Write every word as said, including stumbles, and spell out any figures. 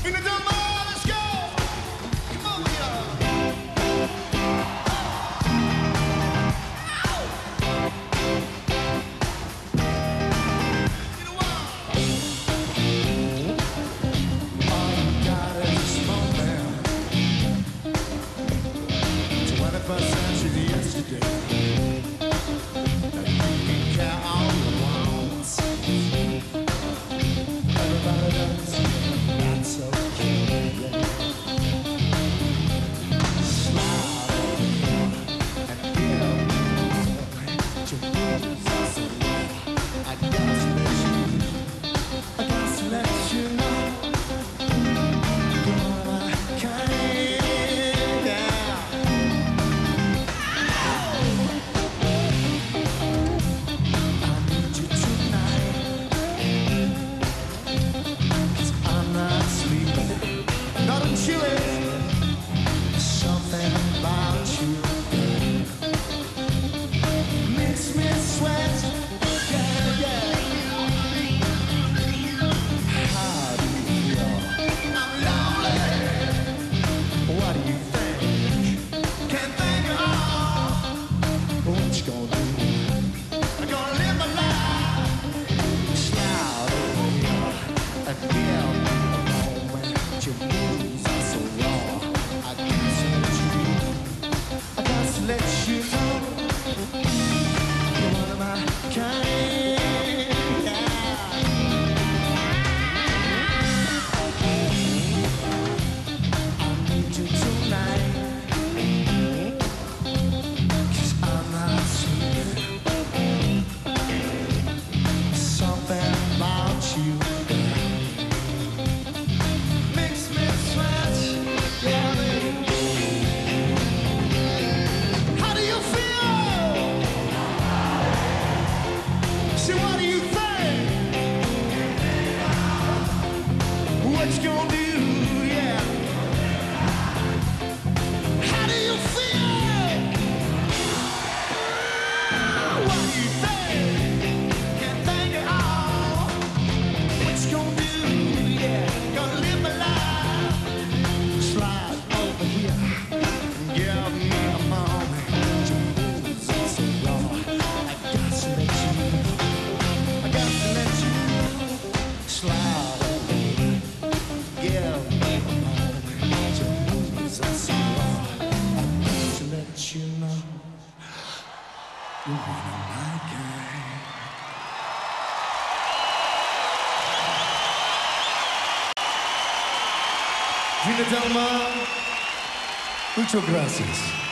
Chile, something about you makes me sweat. Yeah, yeah. How do you feel? I'm lonely. What do you think? Can't think at all. What you gonna do? I'm gonna live my life. Slide over here and give me a moment. Your moves are so raw. I got to let you, I got to let you know you're one of my kind. I need you tonight, 'cause I'm not sleeping. Something about you makes me sweat. Yeah, baby. How do you feel? See, what do you think? What you gonna do? Yeah. How do you feel? What do you think? Can't think at all. What you gonna do? Yeah, gonna live my life. Slide over here, give me a moment. Your moves are so raw. I got to let you, I got to let you slide over here, give me a moment. Your moves are so raw. I got to let you know you're one of my kind. Fina Delma, muchas gracias.